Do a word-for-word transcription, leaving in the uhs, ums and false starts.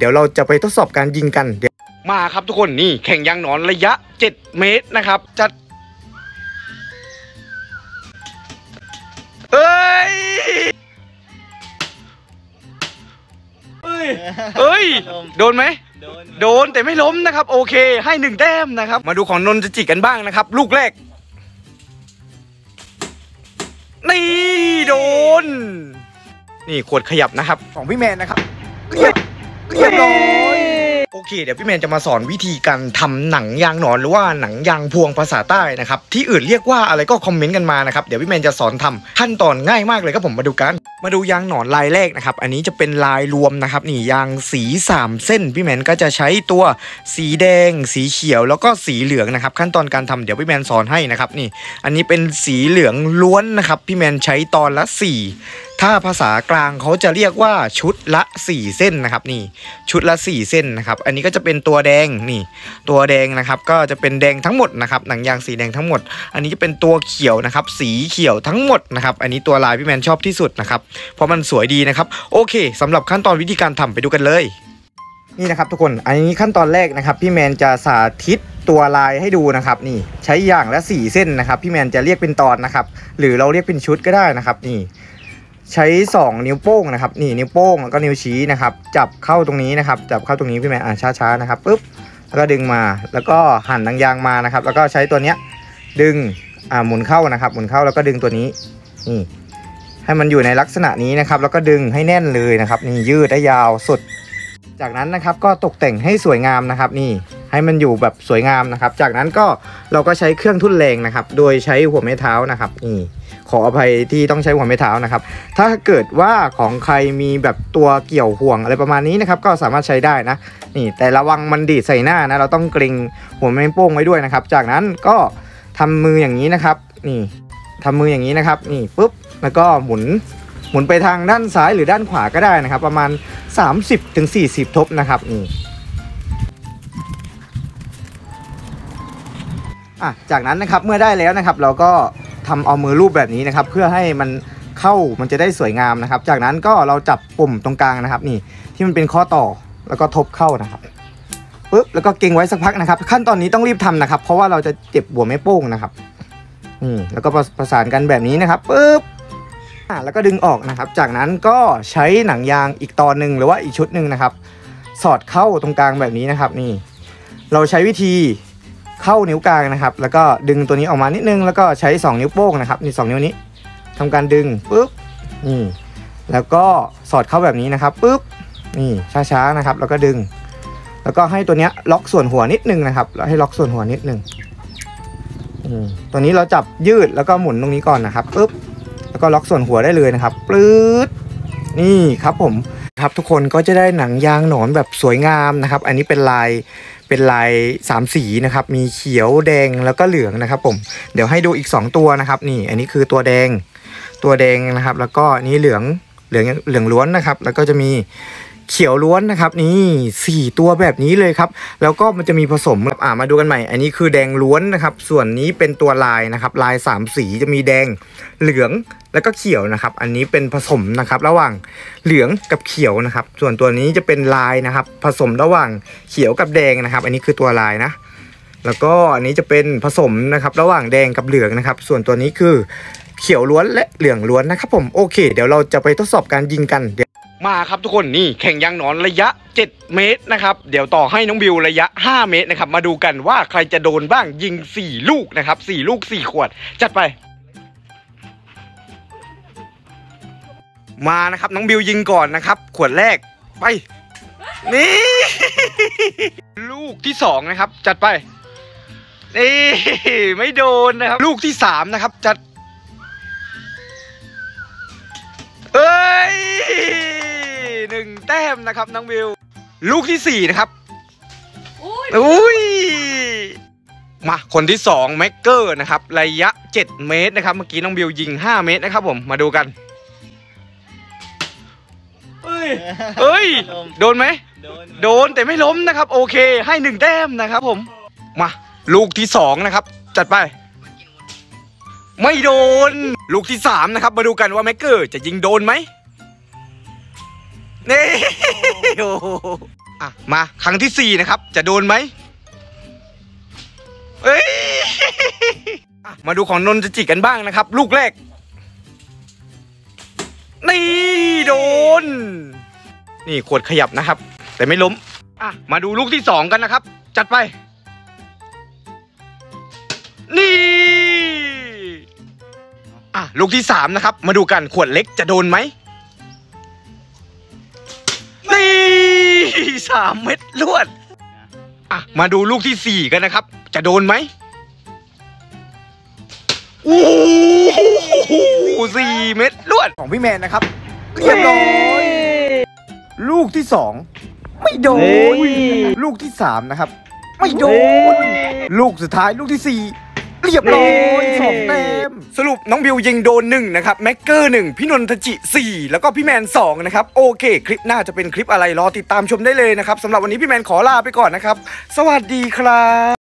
เดี๋ยวเราจะไปทดสอบการยิงกันเดี๋ยวมาครับทุกคนนี่แข่งยางหนอนระยะเจ็ดเมตรนะครับจัดเอ้ยเอ้ยเอ้ยโดนไหมโดนแต่ไม่ล้มนะครับโอเคให้หนึ่งแต้มนะครับมาดูของนนท์จะจิกกันบ้างนะครับลูกแรกนี่โดนนี่ขวดขยับนะครับของพี่แมนนะครับเรียบเรียบร้อยโอเคเดี๋ยวพี่แมนจะมาสอนวิธีการทำหนังยางหนอนหรือว่าหนังยางพวงภาษาใต้นะครับที่อื่นเรียกว่าอะไรก็คอมเมนต์กันมานะครับเดี๋ยวพี่แมนจะสอนทำขั้นตอนง่ายมากเลยครับผมมาดูกันมาดูยางหนอนลายแรกนะครับอันนี้จะเป็นลายรวมนะครับนี่ยางสีสามเส้นพี่แมนก็จะใช้ตัวสีแดงสีเขียวแล้วก็สีเหลืองนะครับขั้นตอนการทำเดี๋ยวพี่แมนสอนให้นะครับนี่อันนี้เป็นสีเหลืองล้วนนะครับพี่แมนใช้ตอนละสี่ถ้าภาษากลางเขาจะเรียกว่าชุดละสี่เส้นนะครับนี่ชุดละสี่เส้นนะครับอันนี้ก็จะเป็นตัวแดงนี่ตัวแดงนะครับก็จะเป็นแดงทั้งหมดนะครับหนังยางสีแดงทั้งหมดอันนี้จะเป็นตัวเขียวนะครับสีเขียวทั้งหมดนะครับอันนี้ตัวลายพี่แมนชอบที่สุดนะครับเพราะมันสวยดีนะครับโอเคสำหรับขั้นตอนวิธีการทำไปดูกันเลยนี่นะครับทุกคนอันนี้ขั้นตอนแรกนะครับพี่แมนจะสาธิตตัวลายให้ดูนะครับนี่ใช้อย่างละสี่เส้นนะครับพี่แมนจะเรียกเป็นตอนนะครับหรือเราเรียกเป็นชุดก็ได้นะครับนี่ใช้สองนิ้วโป้งนะครับนี่นิ้วโป้งแล้วก็นิ้วชี้นะครับจับเข้าตรงนี้นะครับจับเข้าตรงนี้พี่แมนอ่ะช้าๆนะครับปึ๊บแล้วก็ดึงมาแล้วก็หั่นหนังยางมานะครับแล้วก็ใช้ตัวเนี้ยดึงอ่าหมุนเข้านะครับหมุนเข้าแล้วก็ดึงตัวนี้นี่ให้มันอยู่ในลักษณะนี้นะครับแล้วก็ดึงให้แน่นเลยนะครับนี่ยืดได้ยาวสุดจากนั้นนะครับก็ตกแต่งให้สวยงามนะครับนี่ให้มันอยู่แบบสวยงามนะครับจากนั้นก็เราก็ใช้เครื่องทุ่นแรงนะครับโดยใช้หัวไม้เท้านะครับนี่ขออภัยที่ต้องใช้หัวไม้เท้านะครับถ้าเกิดว่าของใครมีแบบตัวเกี่ยวห่วงอะไรประมาณนี้นะครับก็สามารถใช้ได้นะนี่แต่ระวังมันดีดใส่หน้านะเราต้องเกรงหัวไม้โป้งไว้ด้วยนะครับจากนั้นก็ทำมืออย่างนี้นะครับนี่ทำมืออย่างนี้นะครับนี่ปุ๊บแล้วก็หมุนหมุนไปทางด้านซ้ายหรือด้านขวาก็ได้นะครับประมาณ สามสิบถึงสี่สิบ ทบนะครับนี่อ่ะจากนั้นนะครับเมื่อได้แล้วนะครับเราก็ทำเอามือรูปแบบนี้นะครับเพื่อให้มันเข้ามันจะได้สวยงามนะครับจากนั้นก็เราจับปุ่มตรงกลางนะครับนี่ที่มันเป็นข้อต่อแล้วก็ทบเข้านะครับปึ๊บแล้วก็เกรงไว้สักพักนะครับขั้นตอนนี้ต้องรีบทำนะครับเพราะว่าเราจะเจ็บหัวแม่โป้งนะครับนี่แล้วก็ประสานกันแบบนี้นะครับปึ๊บอ่ะแล้วก็ดึงออกนะครับจากนั้นก็ใช้หนังยางอีกตอนหนึ่งหรือว่าอีกชุดหนึ่งนะครับสอดเข้าตรงกลางแบบนี้นะครับนี่เราใช้วิธีเข้านิ้วกลางนะครับแล้วก็ดึงตัวนี้ออกมานิดนึงแล้วก็ใช้สองนิ้วโป้งนะครับนี่สองนิ้วนี้ทำการดึงปึ๊บนี่แล้วก็สอดเข้าแบบนี้นะครับปึ๊บนี่ช้าๆนะครับแล้วก็ดึงแล้วก็ให้ตัวเนี้ยล็อกส่วนหัวนิดนึงนะครับแล้วให้ล็อกส่วนหัวนิดนึงตัวนี้เราจับยืดแล้วก็หมุนตรงนี้ก่อนนะครับปึ๊บแล้วก็ล็อกส่วนหัวได้เลยนะครับปลื้ดนี่ครับผมครับทุกคนก็จะได้หนังยางหนอนแบบสวยงามนะครับอันนี้เป็นลายเป็นลายสามสีนะครับมีเขียวแดงแล้วก็เหลืองนะครับผมเดี๋ยวให้ดูอีกสองตัวนะครับนี่อันนี้คือตัวแดงตัวแดงนะครับแล้วก็นี้เหลืองเหลืองเหลืองล้วนนะครับแล้วก็จะมีเขียวล้วนนะครับนี่สี่ตัวแบบนี้เลยครับแล้วก็มันจะมีผสมอ่ามาดูกันใหม่อันนี้คือแดงล้วนนะครับส่วนนี้เป็นตัวลายนะครับลายสามสีจะมีแดงเหลืองแล้วก็เขียวนะครับอันนี้เป็นผสมนะครับระหว่างเหลืองกับเขียวนะครับส่วนตัวนี้จะเป็นลายนะครับผสมระหว่างเขียวกับแดงนะครับอันนี้คือตัวลายนะแล้วก็อันนี้จะเป็นผสมนะครับระหว่างแดงกับเหลืองนะครับส่วนตัวนี้คือเขียวล้วนและเหลืองล้วนนะครับผมโอเคเดี๋ยวเราจะไปทดสอบการยิงกันมาครับทุกคนนี่แข่งยางหนอนระยะเจ็ดเมตรนะครับเดี๋ยวต่อให้น้องบิวระยะห้าเมตรนะครับมาดูกันว่าใครจะโดนบ้างยิงสี่ลูกนะครับสี่ลูกสี่ขวดจัดไปมานะครับน้องบิวยิงก่อนนะครับขวดแรกไปนี่ลูกที่สองนะครับจัดไปนี่ไม่โดนนะครับลูกที่สามนะครับจัดเอ้ยหนึ่งแต้มนะครับน้องบิวลูกที่สี่นะครับอุ้ยมาคนที่สองแม็กเกอร์นะครับระยะเจ็ดเมตรนะครับเมื่อกี้น้องบิวยิงห้าเมตรนะครับผมมาดูกันเอ้ยเอ้ยโดนไหมโดนแต่ไม่ล้มนะครับโอเคให้หนึ่งแต้มนะครับผมมาลูกที่สองนะครับจัดไปไม่โดนลูกที่สามนะครับมาดูกันว่าแม็กเกอร์จะยิงโดนไหมนี่อ่ะมาครั้งที่สี่นะครับจะโดนไหมเอ้ยมาดูของนนทจิกันบ้างนะครับลูกแรกนี่โดนนี่ขวดขยับนะครับแต่ไม่ล้มอ่ะมาดูลูกที่สองกันนะครับจัดไปนี่อ่ะลูกที่สามนะครับมาดูกันขวดเล็กจะโดนไหมนี่สามเม็ดลวดอ่ะมาดูลูกที่สี่กันนะครับจะโดนไหมโอ้โหสี่เม็ดลวดของพี่แมนนะครับเรียบร้อยลูกที่สองไม่โดนลูกที่สามนะครับไม่โดนลูกสุดท้ายลูกที่สี่เรียบร้อยสองเต็มสรุปน้องบิวยิงโดนหนึ่งนะครับแม็กเกอร์หนึ่งพี่นนทจิสี่แล้วก็พี่แมนสองนะครับโอเคคลิปหน้าจะเป็นคลิปอะไรรอติดตามชมได้เลยนะครับสำหรับวันนี้พี่แมนขอลาไปก่อนนะครับสวัสดีครับ